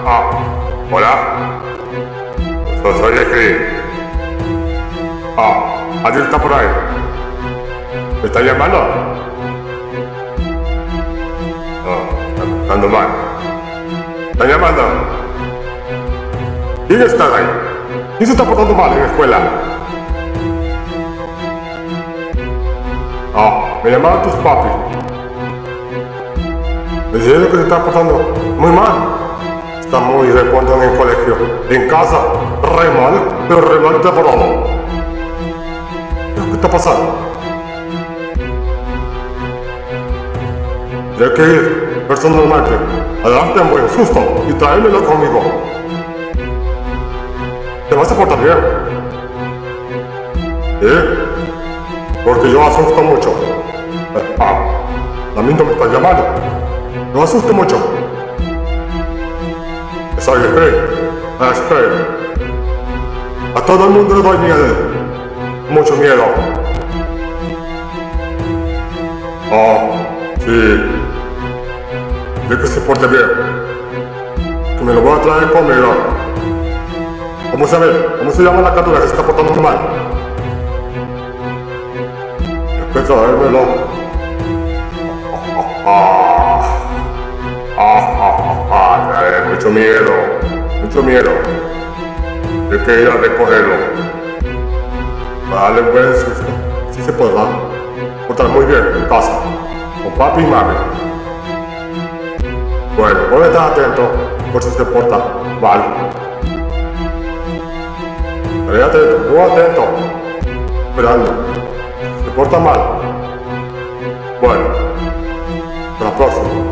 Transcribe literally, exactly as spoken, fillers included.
Ah, hola. Soy, soy el Chris. Ah, ¿alguien está por ahí? ¿Me está llamando? No, está andando mal. ¿Está llamando? ¿Quién está ahí? ¿Quién se está portando mal en la escuela? Ah, me llamaron tus papis. Me dijeron que se está portando muy mal. Está muy repuesto en el colegio. En casa, re mal, pero re mal está portando. ¿Qué está pasando? Tendré que ir personalmente a darte un buen susto y traérmelo conmigo. Te vas a portar bien. ¿Eh? Porque yo asusto mucho. Ah, a mí no me están llamando. No asusto mucho. Soy el rey. Es rey. A todo el mundo le doy miedo. Mucho miedo. Oh, sí. De que se porte bien. Que me lo voy a traer conmigo. ¿Cómo se ve? ¿Cómo se llama la criatura que se está portando mal? Hay que traérmelo. Ah, ah, ah, ah, ah, mucho miedo, mucho miedo. Hay que ir a recogerlo. Dale un buen susto. Sí se podrá portar muy bien en casa, con papi y mami. Bueno, voy a estar atento por si se porta mal. Estaré atento, muy atento. Esperando. Se porta mal. Bueno, hasta la próxima.